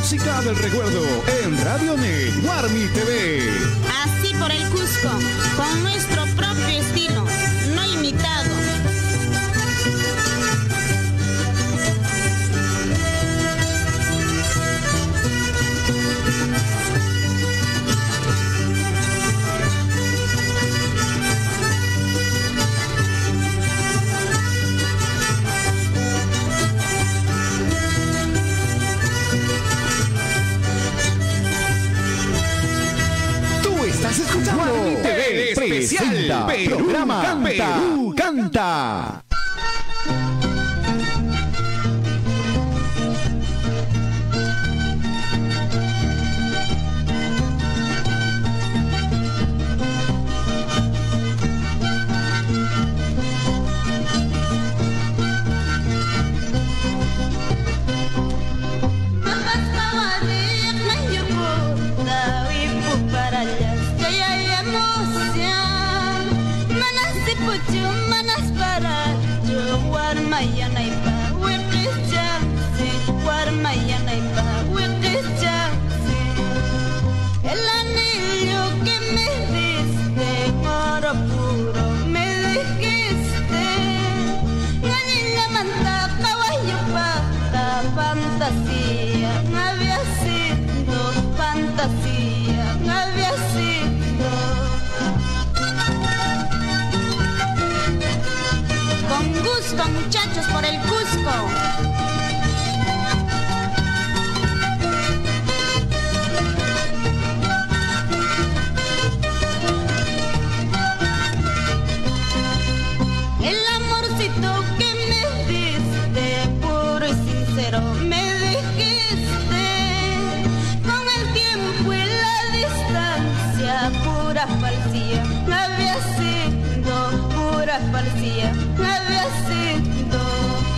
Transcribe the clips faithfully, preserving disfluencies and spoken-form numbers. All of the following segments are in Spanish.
música del recuerdo en Radio Net Guarmi T V. Así por el Cusco, con nuestro propio estilo, no imitado. Estás escuchando Guarmi T V especial programa Canta, Perú Canta. El anillo que me diste, oro puro, me dijiste. Ganilla manta, caballo pata, fantasía, había sido fantasía, había sido. Con gusto, muchachos, por el Cusco. El amorcito que me diste, puro y sincero, me dijiste. Con el tiempo y la distancia, pura falsía, había sido, pura falsía, había sido.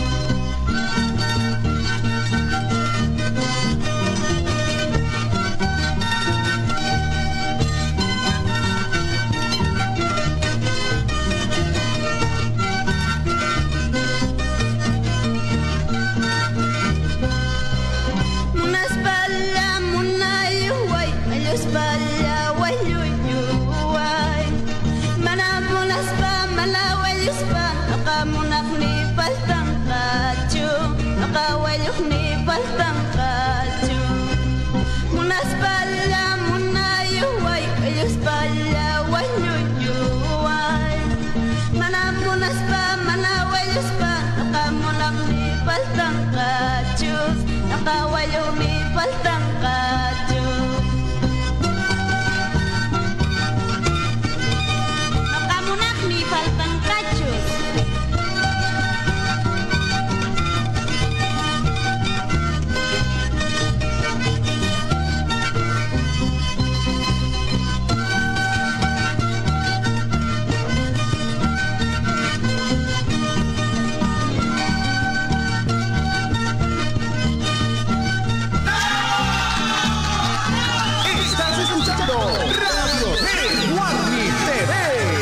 Espalda, wayuyuway. Manamunas pa, malawayus pa. Nakamunak ni paltang kacho. Nakawayuk ni paltang kacho. Munas pala, munayuway. Espalda, wayuyuway. Manamunas pa, malawayus pa. Nakamunak ni paltang kacho. Nakawayuk ni paltang kacho. Ni faltan cachos. Estás escuchando Radio Net Guarmi T V.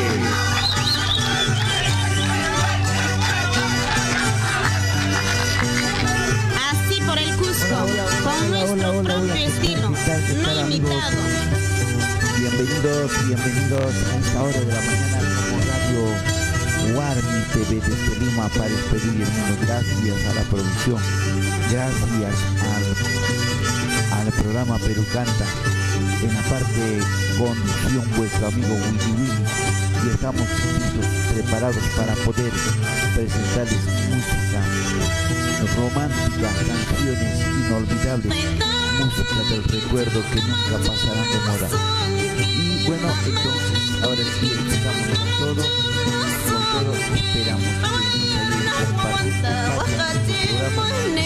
Con nuestro propio estilo, no imitado. Bienvenidos, bienvenidos a esta hora de la mañana como Radio Guarmi T V desde Lima para despedir, hermanos. Gracias a la producción, gracias al, al programa Perú Canta. En la parte conducción vuestro amigo Willy Willy, y estamos listos, preparados para poder presentarles música romántica, canciones inolvidables, música del recuerdo que nunca pasarán de moda. Y bueno, entonces ahora sí empezamos con todo, con todo esperamos que nos ayuden compartir el programa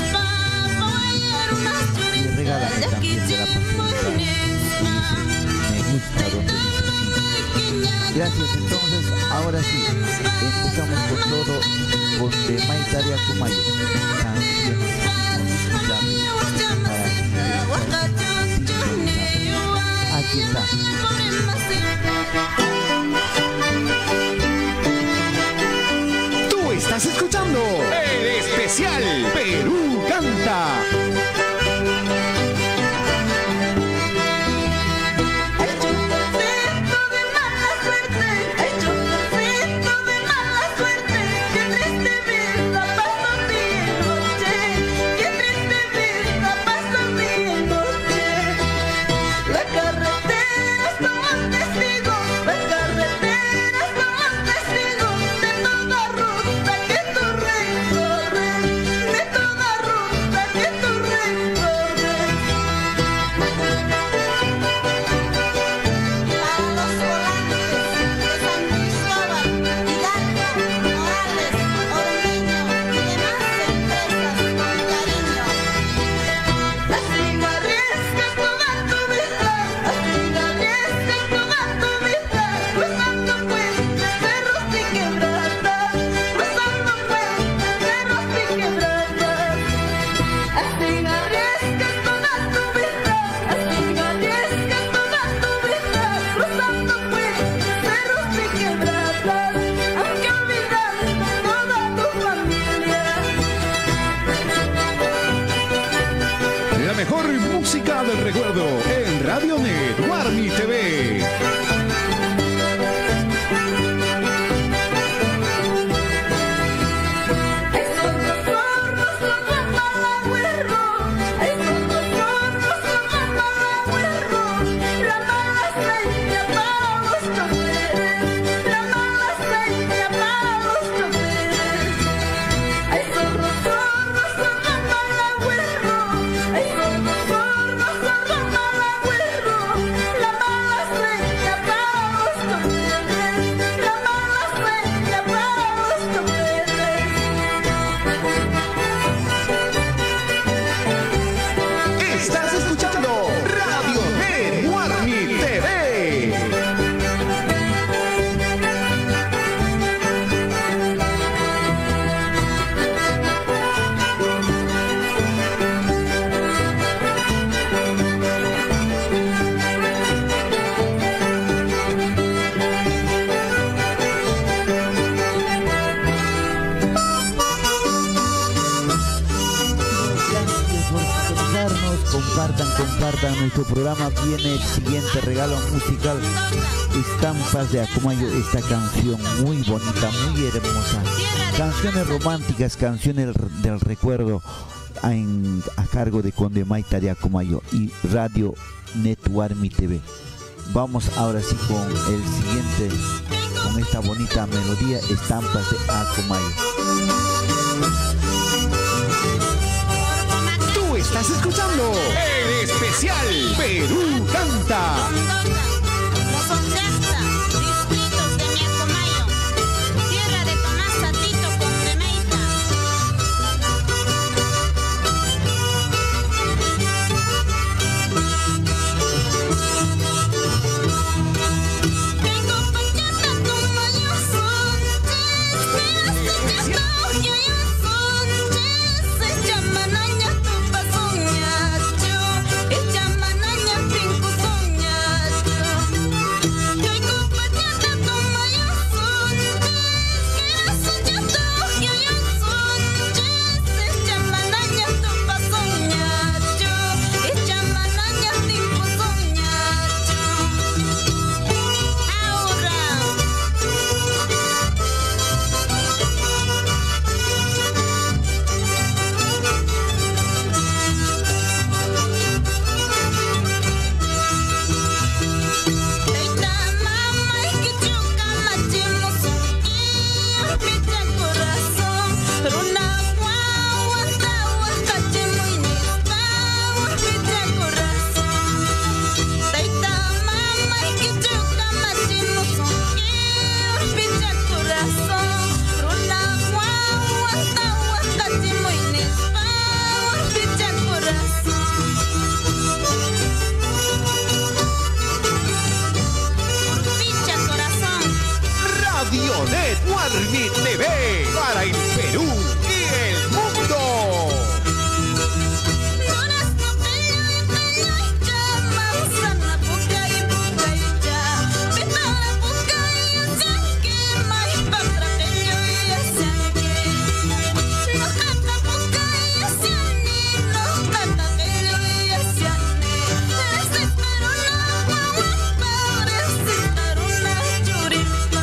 y regálanos también de la pastelita y me gusta donde dice así. Gracias, entonces ahora sí empezamos con todo con de Maitaria Kumayo, canciones inolvidables para que aquí está. Tú estás escuchando el especial Perú Canta. nuestro programa viene el siguiente regalo musical, Estampas de Acomayo, esta canción muy bonita, muy hermosa, canciones románticas, canciones del recuerdo, en, a cargo de Conde Maita de Acomayo y Radio Net Warmi T V. Vamos ahora sí con el siguiente, con esta bonita melodía, Estampas de Acomayo. Tú estás escuchando el especial Perú Canta. Distritos de mi Acomayo, tierra de Tomás Satito con Remeita. Tengo pachata como yo son, es yo yo son, es chamanaña tu pasoñacho, es chamanaña pinco soñacho. Tengo pachata como yo son, es chato yo yo son, es chamanaña tu pasoñacho, es chamanaña pinco soñacho. Ahora Teita mama es que choca machemos y picha corazón, pero una guagua tawa cachemo y nispa picha corazón. Teita mama es que choca machemos y picha corazón, pero una guagua tawa cachemo y nispa picha corazón. Picha corazón. Radio Net Warmi T V para el Perú y el mundo. Durazno, pello y pello y ya, manzana, puca y puca y ya, pitala, puca y acianque, maíz, patra, pello y acianque. No canta puca y aciani, no canta pello y aciani. Necesitar una guaguapa, necesitar una churipa.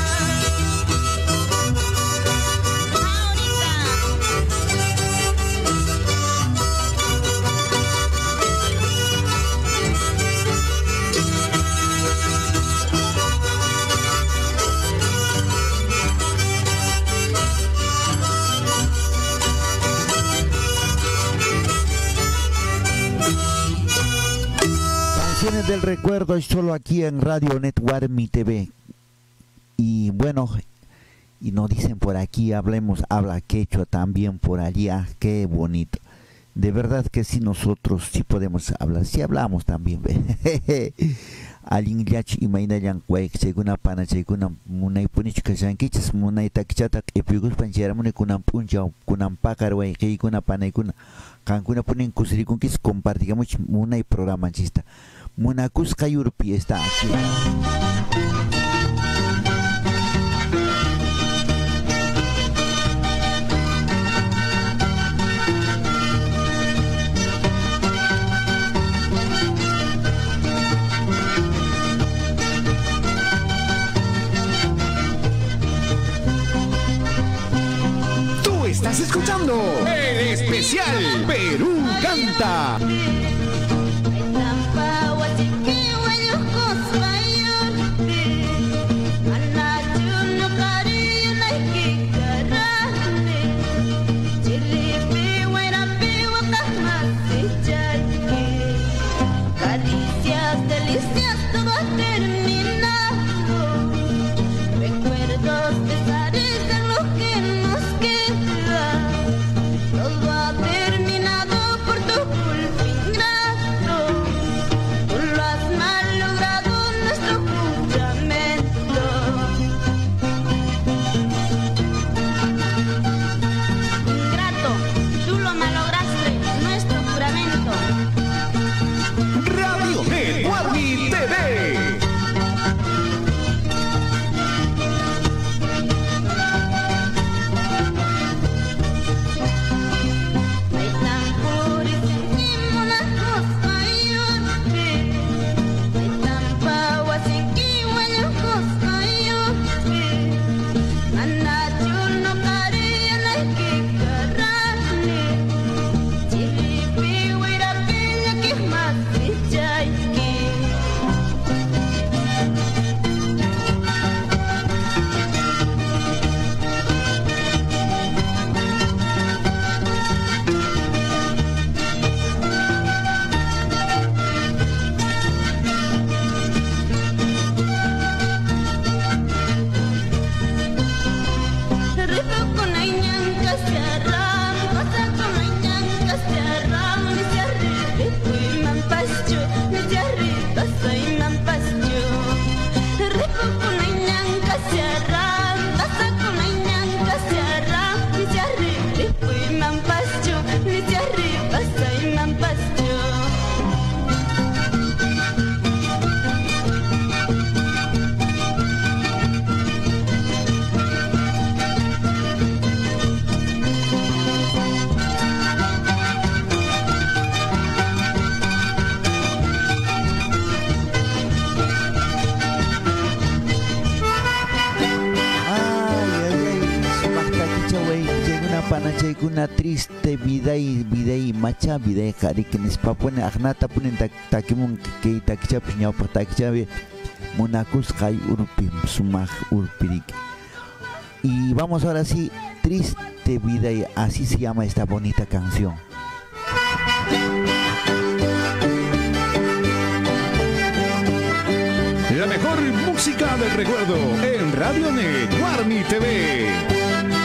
Ahorita. Canciones del recuerdo solo aquí en Radio Net Warmi T V. Y bueno, y nos dicen por aquí, hablemos, habla quechua también por allá, qué bonito. De verdad que sí, nosotros sí podemos hablar, sí hablamos también. Alin yach imaina yang kuek seguna pana seguna munai punich kasankichas munai takchata epigus panchera munai kunam punja kunam pakar wai kei kuna pana kuna kankuna punin kusiri kunkis compartigamos munai programa chista munakus kayurpi está aquí. Tú estás escuchando el especial Perú Canta. Caricias, delicias, todo ha terminado. Recuerdos, pesares de lo que nos queda. Todo ha terminado por tu culpa ingrato. Tú lo has malogrado nuestro juramento. Ingrato, tú lo malograste, nuestro juramento. Radio Net Warmi T V. chaykuna triste viday viday macha viday qarikinis papone agnata punen takimun kay takichapi ñawpaq takichapi munakusqay urpi sumaq urpirik. Y vamos ahora sí, triste viday, así se llama esta bonita canción. La mejor música del recuerdo en Radio Net Warmi T V.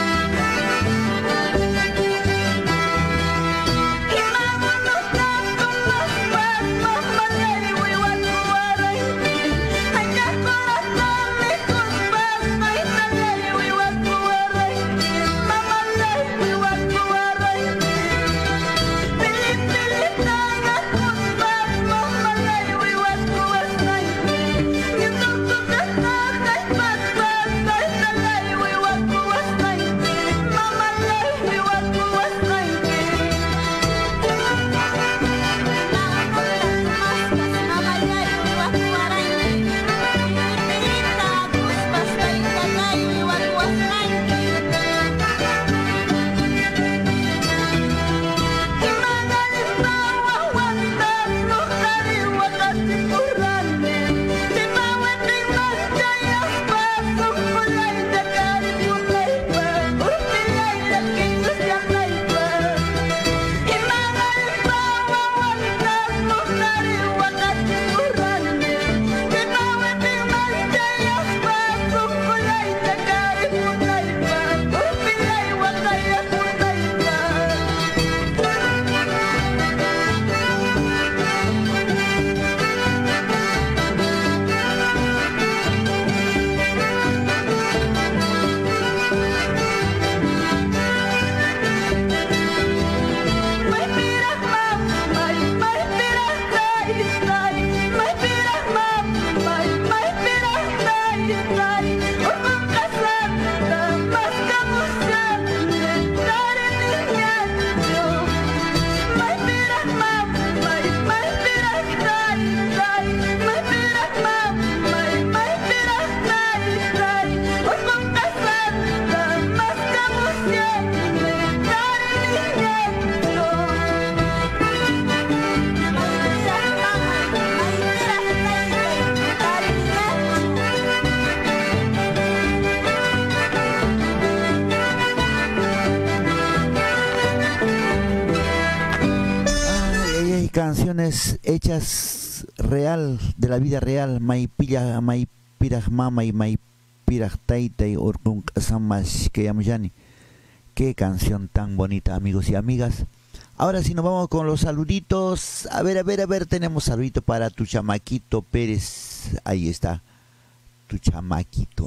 Canciones hechas real, de la vida real, maipilla, maipiraj mama y maipiraj taita y orkun samash que yamjani. Qué canción tan bonita, amigos y amigas. Ahora sí nos vamos con los saluditos. A ver, a ver, a ver, tenemos saludito para tu chamaquito Pérez. Ahí está, tu chamaquito.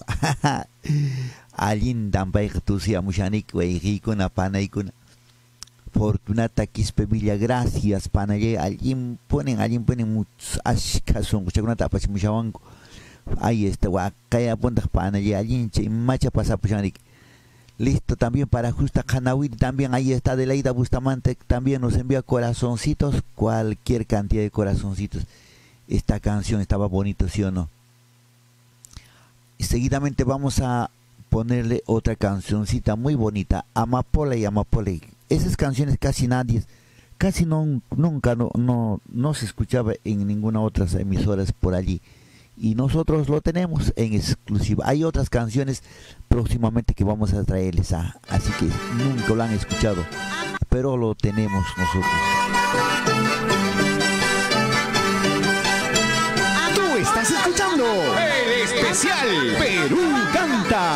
Alindan paik tu siamushanik weijikuna panaikuna. Fortunata Quispe Villa, gracias panaye, alguien ponen, alguien ponen muchos ashkason, chakunata apachimushawanko. Ahí está, wakaya punta panaye, alguien che macha pasapuchanik. Listo, también para Justa Canawit, también ahí está Adelaida Bustamante, también nos envía corazoncitos, cualquier cantidad de corazoncitos. Esta canción estaba bonito, ¿sí o no? Y seguidamente vamos a ponerle otra cancioncita muy bonita, Amapola y Amapola. Esas canciones casi nadie, casi no, nunca no, no, no se escuchaba en ninguna otra emisoras por allí. Y nosotros lo tenemos en exclusiva. Hay otras canciones próximamente que vamos a traerles, a, así que nunca lo han escuchado, pero lo tenemos nosotros. Tú estás escuchando el especial Perú Canta.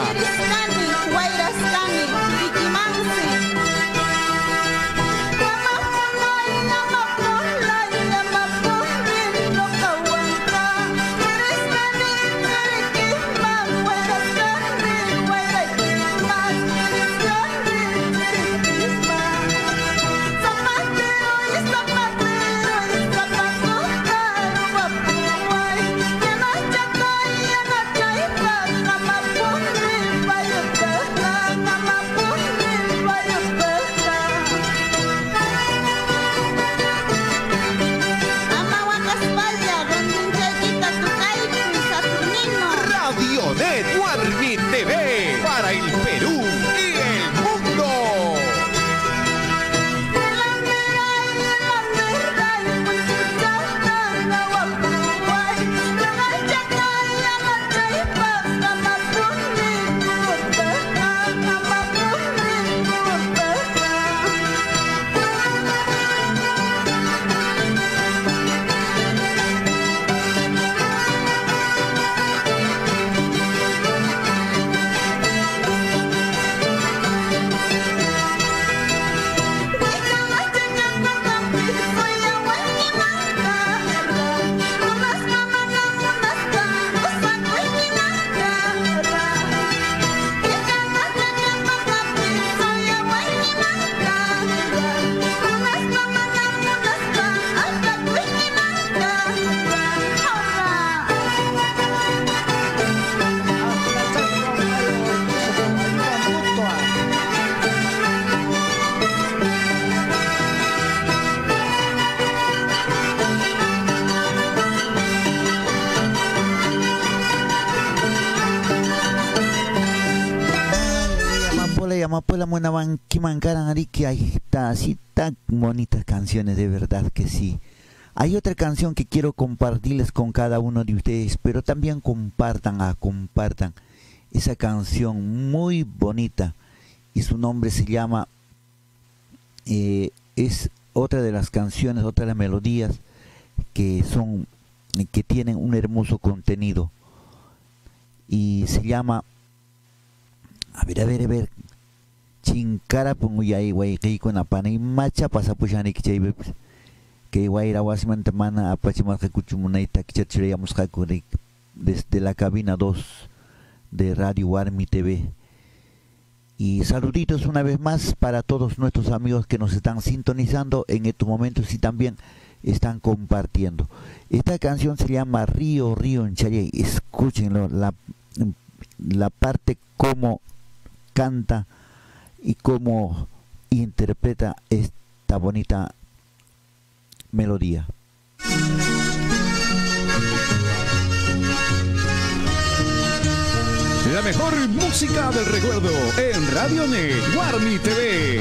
Warmi T V para el Perú y el mundo. amapola muenaban kimancaran ari que ahí está así tan bonitas canciones, de verdad que sí. Hay otra canción que quiero compartirles con cada uno de ustedes, pero también compartan, ah, compartan esa canción muy bonita y su nombre se llama, eh, es otra de las canciones, otra de las melodías que son, que tienen un hermoso contenido y se llama, a ver, a ver, a ver, Chinkara Punguyay Waiki con Apani Macha Pasapushani Kichaybe que Waira Wasmanta Mana Apachimarca Kuchumunaita Kichachirayamos Hakuri desde la cabina dos de Radio Warmi T V. Y saluditos una vez más para todos nuestros amigos que nos están sintonizando en estos momentos y también están compartiendo. Esta canción se llama Río, Río en Chayay. Escúchenlo, la, la parte como canta y cómo interpreta esta bonita melodía. La mejor música del recuerdo en Radio Net Warmi T V.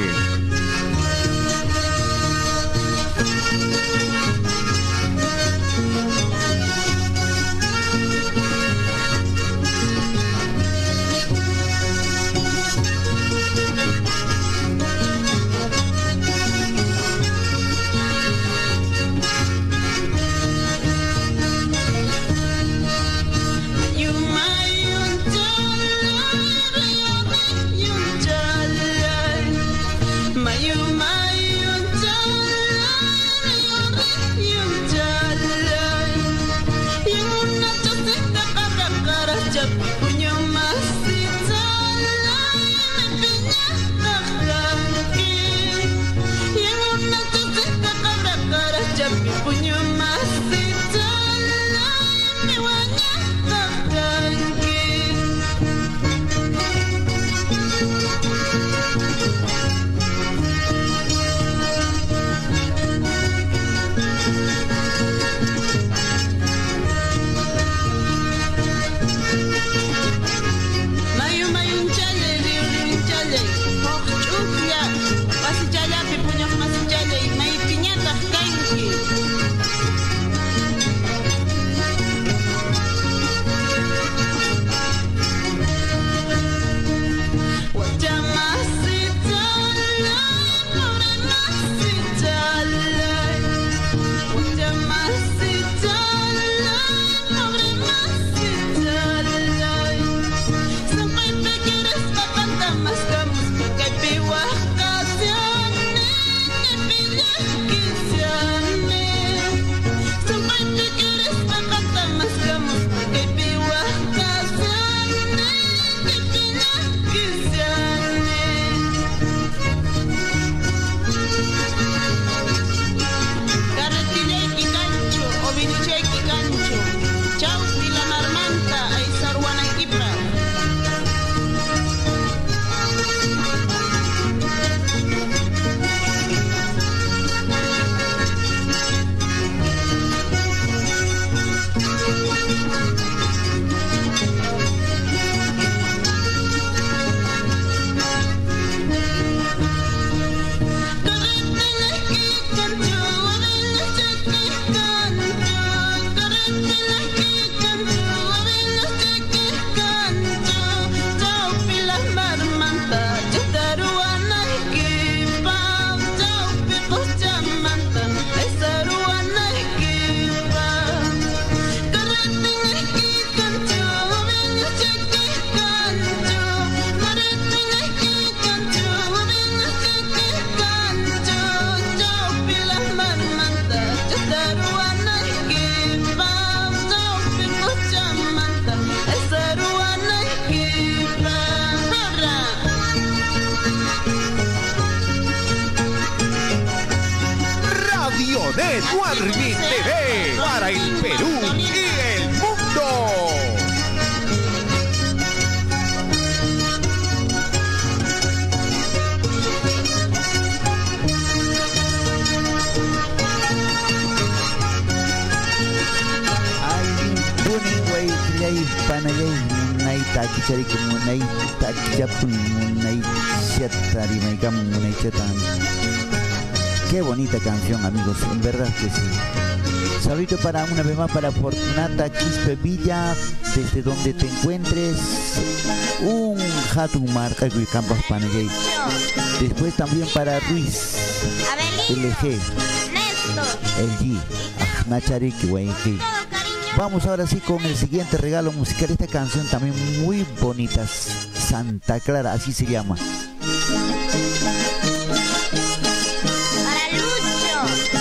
Net Warmi T V para el Perú y el mundo. Panayay munay taki chari ko munay taki japun munay Munechata, Rimaicam Munechata. Qué bonita canción, amigos, en verdad que sí. Saludo para una vez más para Fortunata Quispe Villa, desde donde te encuentres. Un Hatun Marca y Campas Panagay. Después también para Ruiz, L G, Néstor, el G, Nachari Kiwaiki. Vamos ahora sí con el siguiente regalo musical. Esta canción también muy bonita, Santa Clara, así se llama. para Lucho,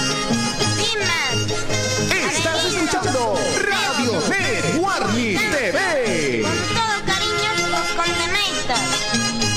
Dimas, Estás escuchando Radio Net Warmi T V. con todo cariño, los Condemnators.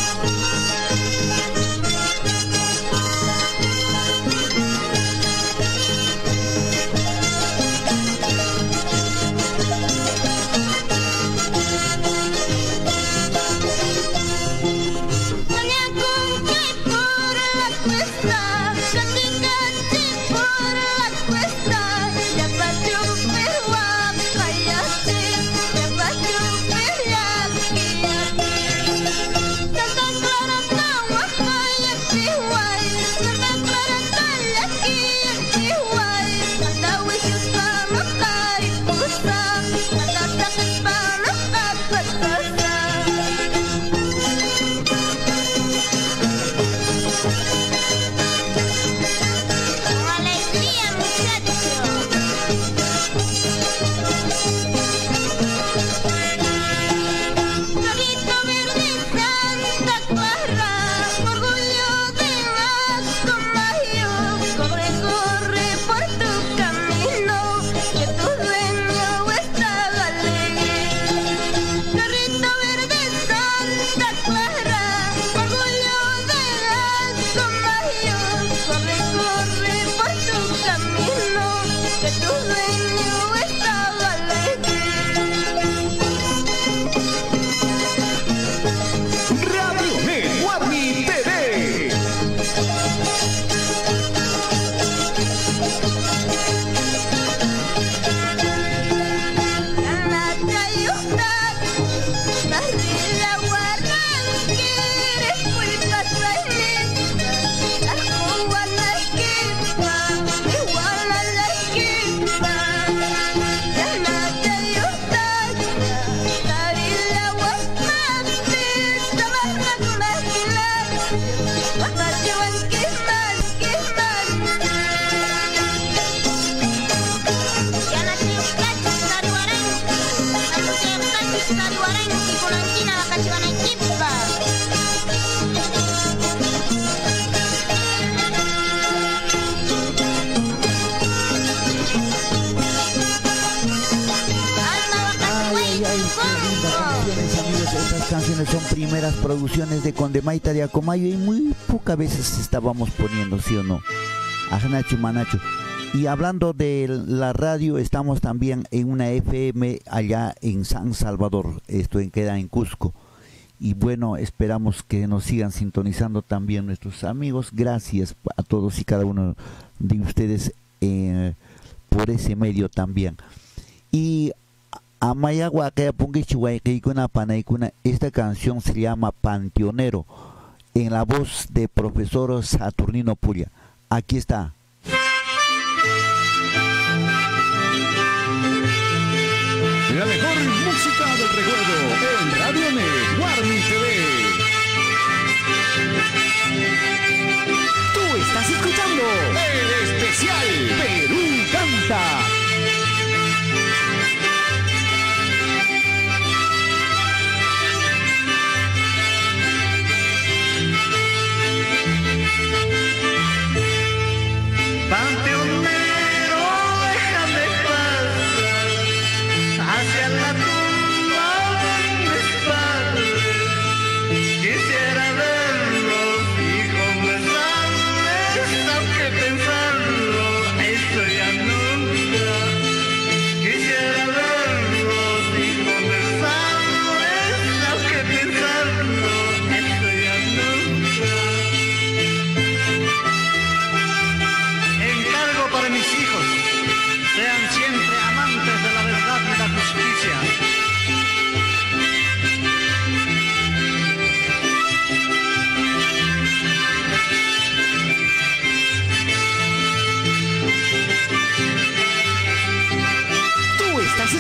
Canciones son primeras producciones de Condemaita de Acomayo y muy pocas veces estábamos poniendo, ¿sí o no? Ajnacho Manacho. Y hablando de la radio, estamos también en una F M allá en San Salvador, esto en, queda en Cusco. Y bueno, esperamos que nos sigan sintonizando también nuestros amigos. Gracias a todos y cada uno de ustedes eh, por ese medio también. Y Amayagua que esta canción se llama Panteonero, en la voz de profesor Saturnino Pulla. Aquí está. La mejor música del recuerdo en Radio Net Warmi T V. Tú estás escuchando el especial Perú Canta. Panteonero, déjame pasar hacia la tumba de mis padres.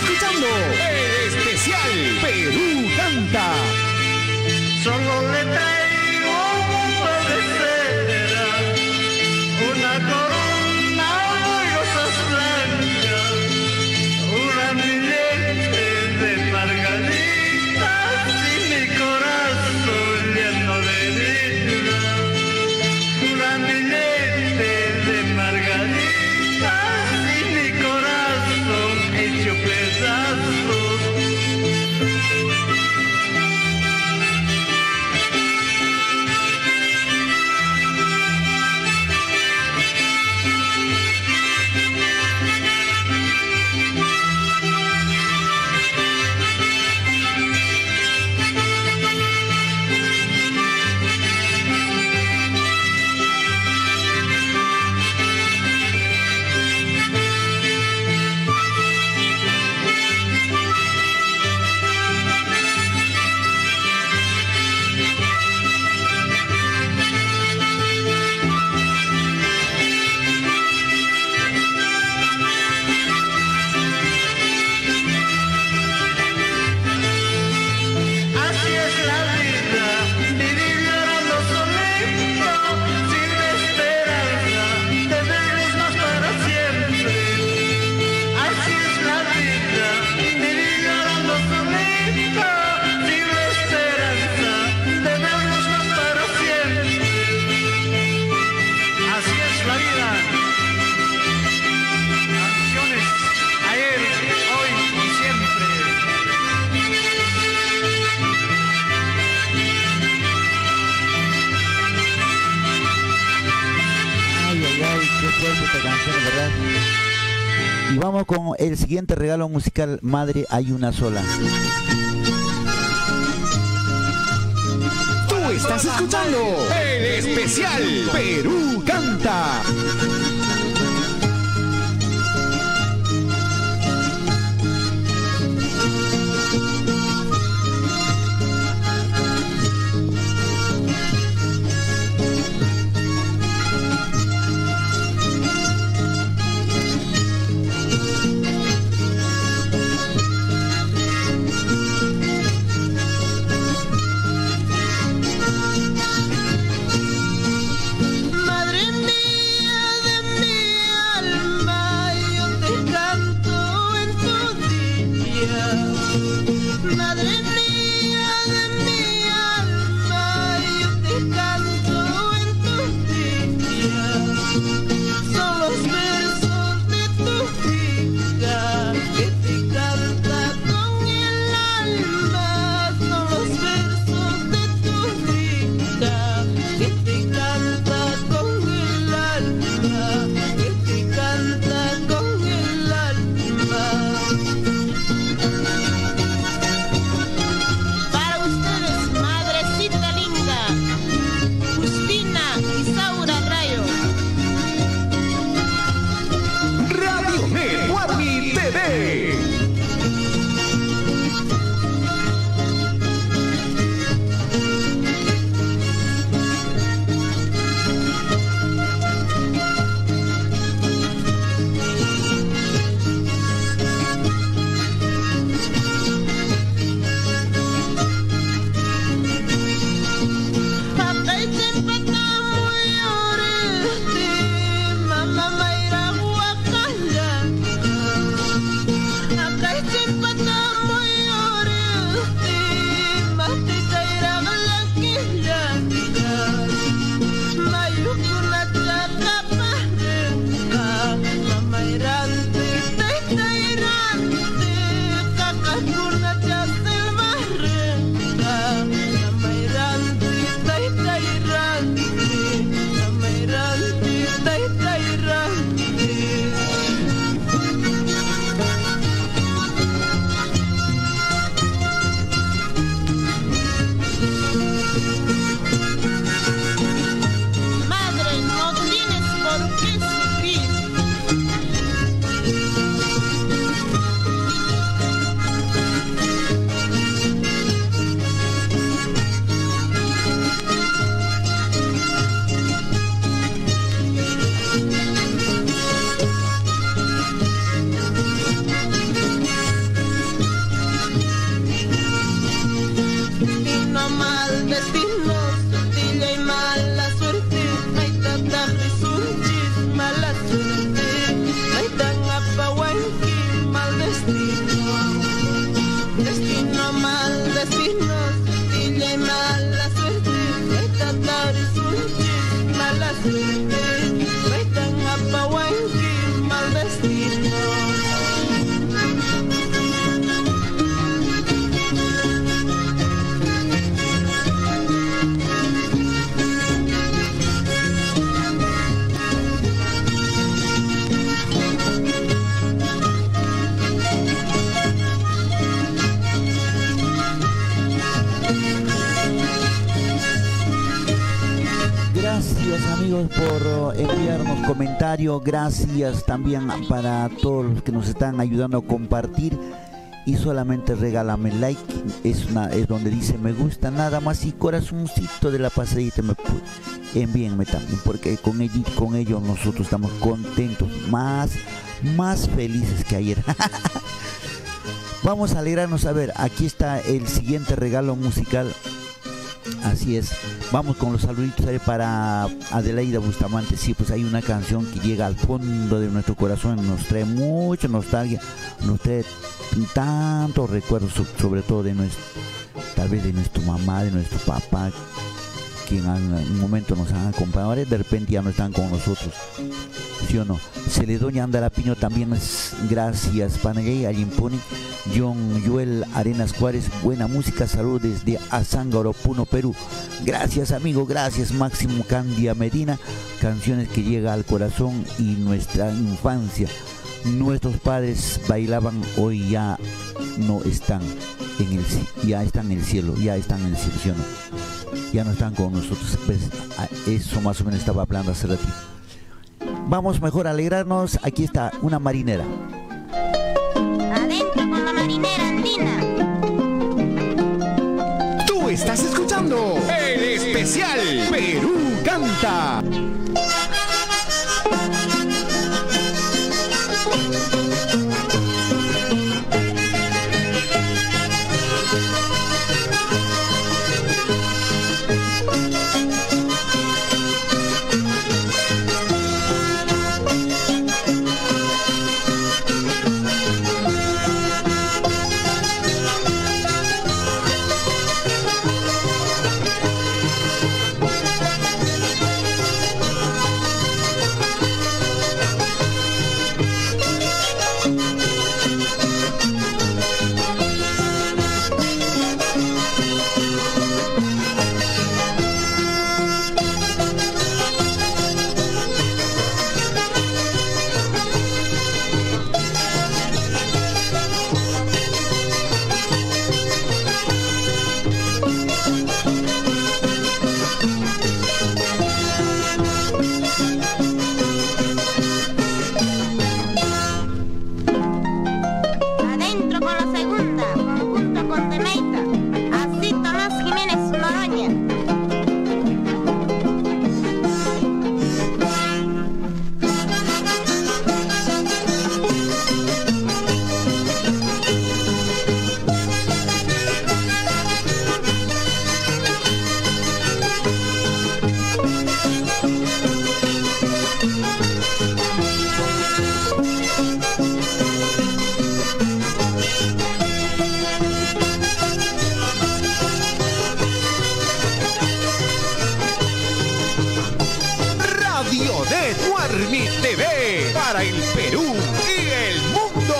escuchando el especial Perú Canta. Solo le traigo de cera, una corona de rosas blancas, un ramillete de margaritas y mi corazón lleno de vida. Un ramillete de margaritas y mi corazón hecho pedazos. Y vamos con el siguiente regalo musical, Madre hay una sola. Tú estás escuchando el especial Perú Canta. Madre mía de mi alma, yo te canto en tu día. Madre mía de mi alma, yo te canto en tu día. Son los versos de tu hija que te canta con el alma. Son los versos de tu hija que te canta con el alma, que te canta con el alma. Para ustedes, madrecita linda, Justina Isaura Rayo. Radio Net Guarmi T V. Mamá Mayra Huacala. amigos por enviarnos comentarios, gracias también para todos los que nos están ayudando a compartir. Y solamente regálame like, es, una, es donde dice me gusta, nada más, y corazoncito de la pasadita me envíenme también, porque con ello, con ello nosotros estamos contentos, más, más felices que ayer. Vamos a alegrarnos. A ver, aquí está el siguiente regalo musical. Así es, vamos con los saluditos ahí para Adelaida Bustamante. Sí, pues hay una canción que llega al fondo de nuestro corazón, nos trae mucha nostalgia, nos trae tantos recuerdos, sobre todo de nuestro, tal vez de nuestra mamá, de nuestro papá, que en un momento nos han acompañado, ahora de repente ya no están con nosotros, ¿sí o no? Celedoña Andarapiño también es gracias, Panagay, Alimpuni, John Joel Arenas Juárez, buena música, salud desde Azángaro, Puno, Perú. Gracias amigo, gracias Máximo Candia Medina, canciones que llega al corazón y nuestra infancia. Nuestros padres bailaban, hoy ya no están en el, ya están en el cielo, ya están en el cielo, ¿sí o no? Ya no están con nosotros, pues, eso más o menos estaba hablando hace ratito. Vamos mejor a alegrarnos, aquí está una marinera. Adentro con la marinera andina. Tú estás escuchando el especial Perú Canta. Para el Perú y el mundo.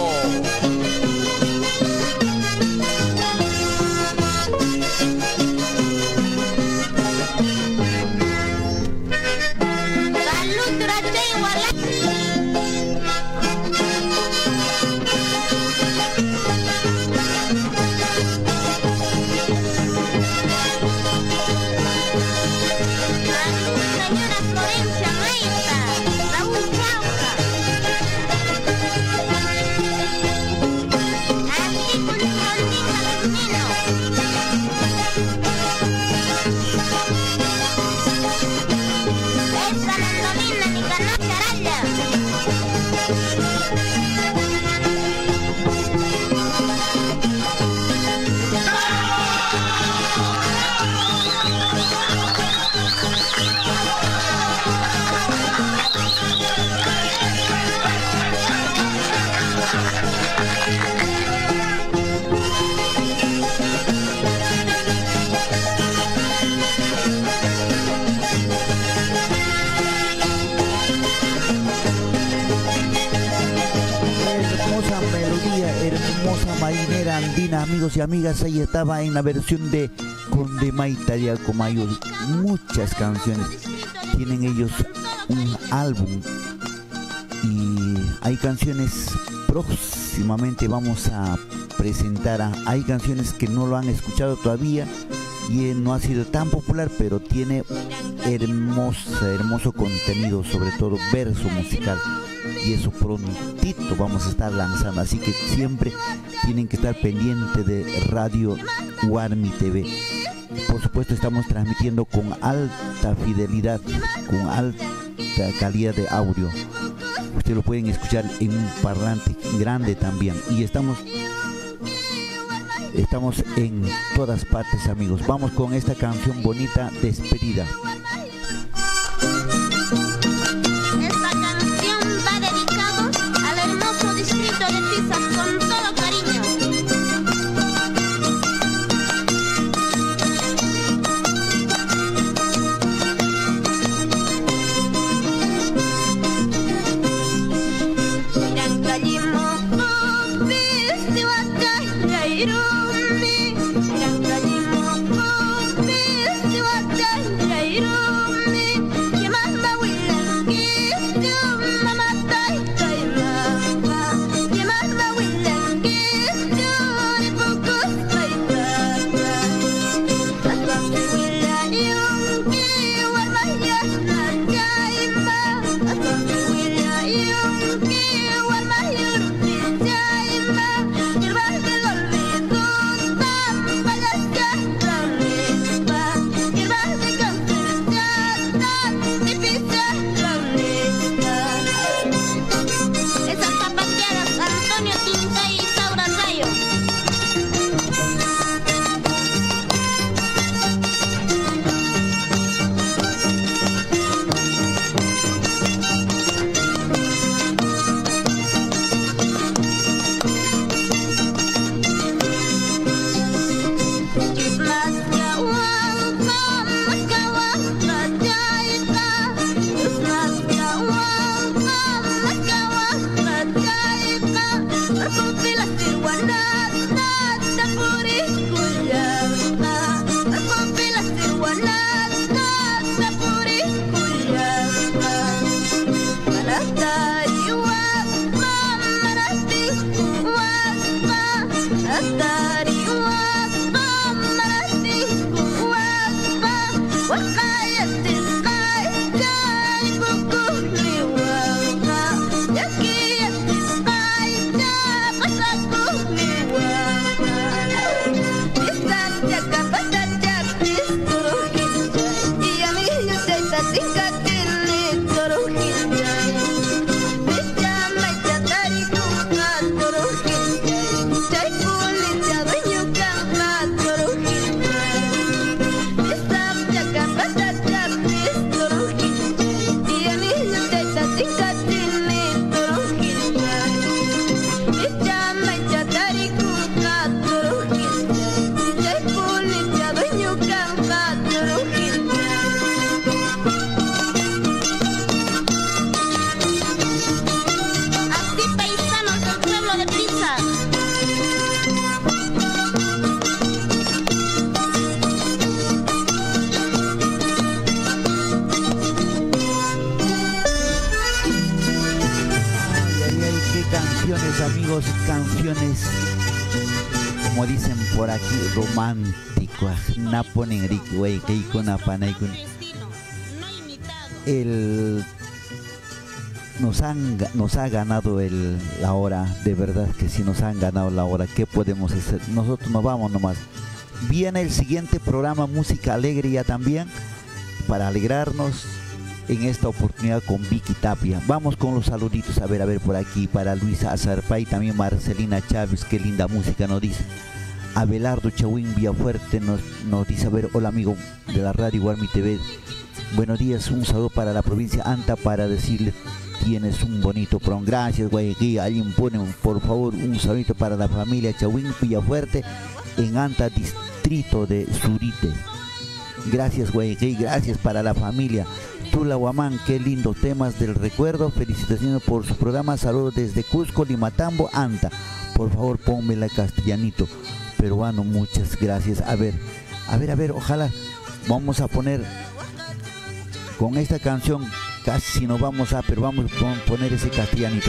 Salud, Racha Salud, señora Florencia Maita, Raúl Chauca. Así con tu rondita veneno. Esa mandolina ni canal caralla. Hermosa melodía, hermosa marinera andina, amigos y amigas. Ahí estaba en la versión de Conde Maita de Alcomayo. Muchas canciones tienen ellos, un álbum, y hay canciones próximamente vamos a presentar a, hay canciones que no lo han escuchado todavía y eh, no ha sido tan popular, pero tiene hermosa, hermoso contenido, sobre todo verso musical. Y eso prontito vamos a estar lanzando, así que siempre tienen que estar pendientes de Radio Warmi T V. Por supuesto estamos transmitiendo con alta fidelidad, con alta calidad de audio. Ustedes lo pueden escuchar en un parlante grande también. Y estamos estamos en todas partes, amigos. Vamos con esta canción bonita, Despedida. Esta canción va dedicado al hermoso distrito de Piza con todo cariño. Amigos, canciones, como dicen por aquí, románticas. Naponen rikway, keikuna, panaykun. El nos han nos ha ganado el la hora, de verdad que si nos han ganado la hora, ¿qué podemos hacer? Nosotros nos vamos nomás. Viene el siguiente programa, Música Alegre, ya también, para alegrarnos en esta oportunidad con Vicky Tapia. Vamos con los saluditos, a ver, a ver por aquí, para Luisa Azarpay, también Marcelina Chávez, qué linda música nos dice. Abelardo Chahuín Villafuerte nos, nos dice, a ver, hola amigo de la radio Warmi T V, buenos días, un saludo para la provincia Anta para decirle, tienes un bonito programa, gracias Guayaquil, alguien pone por favor un saludito para la familia Chahuín Villafuerte en Anta, distrito de Surite. Gracias Guayaquil, gracias para la familia. Tula Guamán, qué lindos temas del recuerdo, felicitaciones por su programa, saludos desde Cusco, Limatambo, Anta. Por favor pónmela castellanito, peruano, muchas gracias. A ver, a ver, a ver, ojalá vamos a poner con esta canción, casi nos vamos a, pero vamos a poner ese castellanito.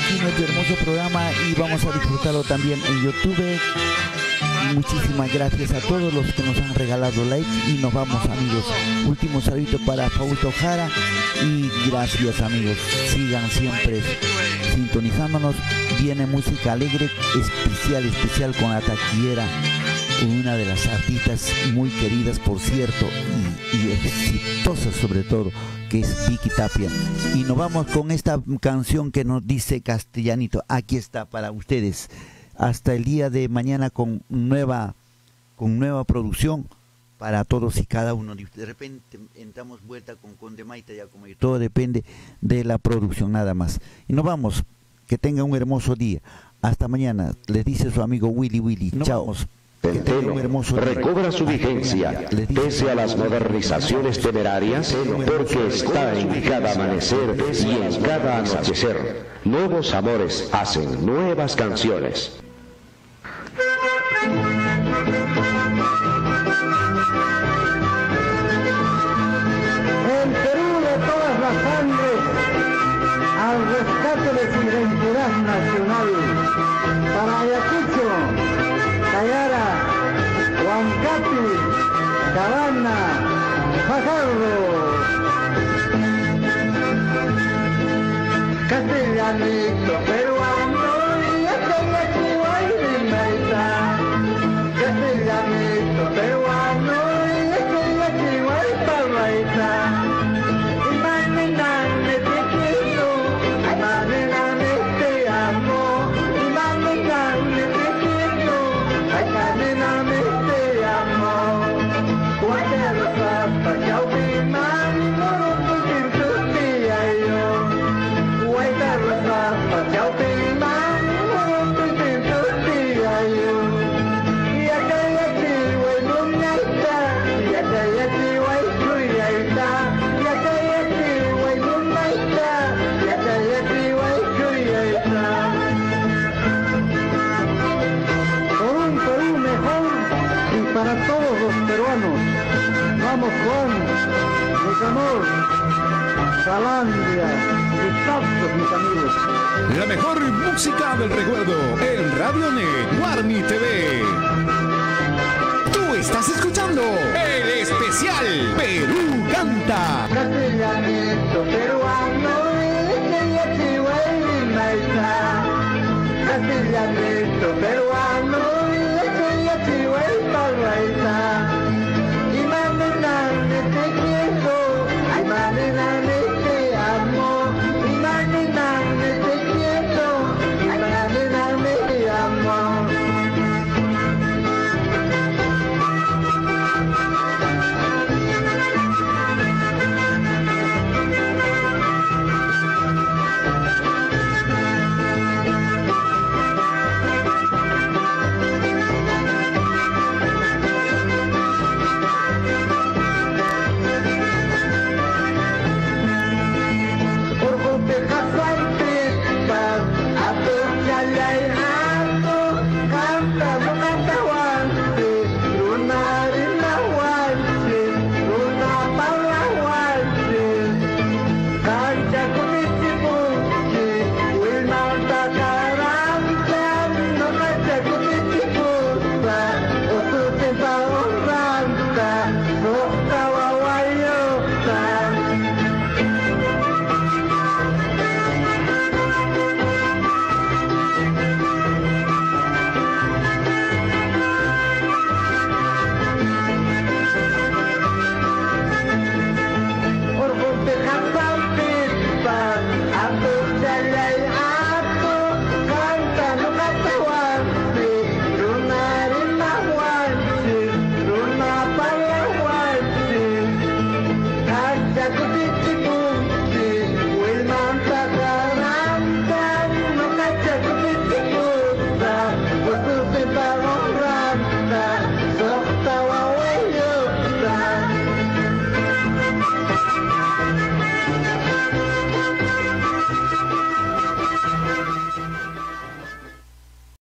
aquí nuestro hermoso programa y vamos a disfrutarlo también en YouTube. Muchísimas gracias a todos los que nos han regalado like y nos vamos, amigos. Último saludo para Fausto Jara y gracias, amigos. Sigan siempre sintonizándonos. Viene música alegre, especial, especial con la taquillera, una de las artistas muy queridas, por cierto, y, y exitosas sobre todo, que es Vicky Tapia. Y nos vamos con esta canción que nos dice Castellanito. Aquí está para ustedes. Hasta el día de mañana con nueva, con nueva producción para todos y cada uno. De repente entramos vuelta con Conde Maita, ya como yo. Todo depende de la producción, nada más. Y nos vamos. Que tengan un hermoso día. Hasta mañana. Les dice su amigo Willy Willy. Nos Chao. Vamos. Centeno recobra su vigencia pese a las modernizaciones temerarias, porque está en cada amanecer y en cada anochecer. Nuevos amores hacen nuevas canciones. El Perú de todas las sangres, al rescate de su identidad nacional. Para Ayacucho, Cayara, Huancapi, Cabana, Fajardo. Castellanito peruano y aquella chihuahua Castellanito peruano y aquella chihuahua y mane, nane, te quiero, ay, mane, nane, te amo, y mane, nane, te quiero, ay, mane, nane, te amo. Guayaro, papa, chau, mi mami, no lo puedo sentir yo. Guayaro, papa, chau, mi mami, no lo puedo sentir yo. Y aquella chihuahua luneta, y aquella chihuahua cruyaita, y aquella chihuahua luneta, y aquella chihuahua cruyaita. Por un Perú mejor y para todos los peruanos. Vamos Juan, Nicanor, Salandia, y tantos mis amigos. La mejor música del recuerdo en RadioNet Guarmi T V. Tú estás escuchando el especial Perú Canta. Castellanito peruano y aquella chihuahua Castellanito peruano.